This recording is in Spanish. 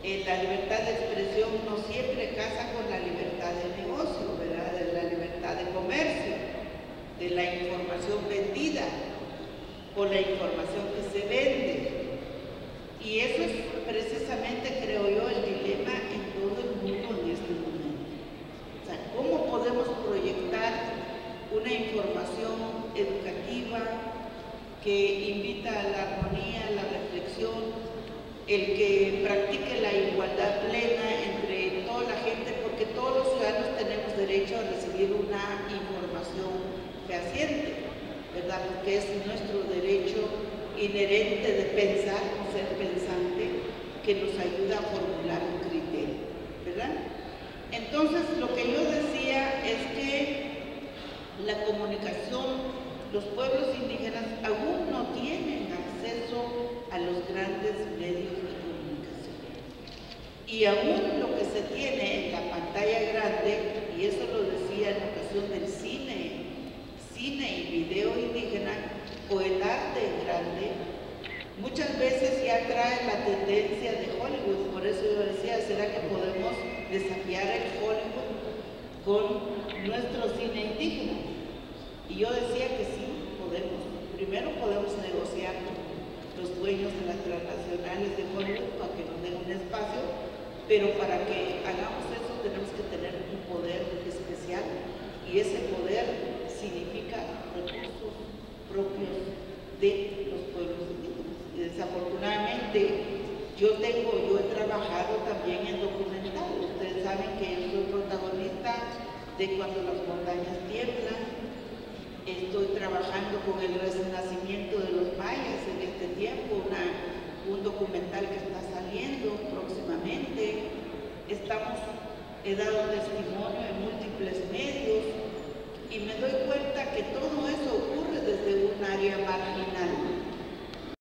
La libertad de expresión no siempre casa con la libertad de negocio, ¿verdad? De la libertad de comercio, de la información vendida o la información que se vende. Y eso es precisamente, creo yo, el dilema en todo el mundo en este momento. O sea, ¿cómo podemos proyectar una información educativa que invita a la armonía, a la reflexión, el que practique la igualdad plena entre toda la gente, porque todos los ciudadanos tenemos derecho a recibir una información fehaciente, ¿verdad? Porque es nuestro derecho inherente de pensar, ser pensante, que nos ayuda a formular un criterio, ¿verdad? Entonces, lo que yo decía es que la comunicación, los pueblos indígenas aún no tienen acceso a los grandes medios de comunicación. Y aún lo que se tiene en la pantalla grande, y eso lo decía en ocasión del cine y video indígena, o el arte grande, muchas veces ya trae la tendencia de Hollywood. Por eso yo decía, ¿será que podemos desafiar el Hollywood con nuestro cine indígena? Y yo decía que sí, podemos. Primero podemos negociar con los dueños de las transnacionales de Hollywood para que nos den un espacio, pero para que hagamos eso tenemos que tener un poder especial, y ese poder significa recursos propios de los pueblos indígenas. Y desafortunadamente yo he trabajado también en documental. Ustedes saben que yo soy protagonista de Cuando las montañas tiemblan. Estoy trabajando con el renacimiento de los mayas en este tiempo, un documental que está saliendo próximamente. He dado testimonio en múltiples medios y me doy cuenta que todo eso ocurre desde un área marginal